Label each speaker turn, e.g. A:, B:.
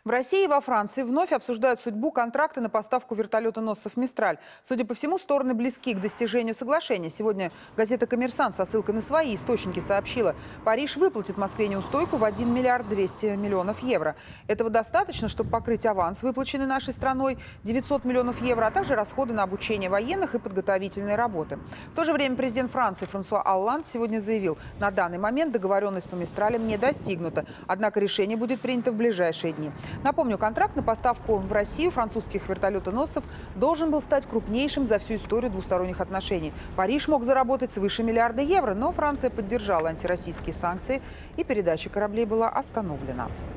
A: В России и во Франции вновь обсуждают судьбу контракта на поставку вертолетоносцев «Мистраль». Судя по всему, стороны близки к достижению соглашения. Сегодня газета «Коммерсант» со ссылкой на свои источники сообщила, Париж выплатит Москве неустойку в 1 миллиард 200 миллионов евро. Этого достаточно, чтобы покрыть аванс, выплаченный нашей страной, 900 миллионов евро, а также расходы на обучение военных и подготовительные работы. В то же время президент Франции Франсуа Олланд сегодня заявил, на данный момент договоренность по «Мистралям» не достигнута, однако решение будет принято в ближайшие дни. Напомню, контракт на поставку в Россию французских вертолетоносцев должен был стать крупнейшим за всю историю двусторонних отношений. Париж мог заработать свыше миллиарда евро, но Франция поддержала антироссийские санкции, и передача кораблей была остановлена.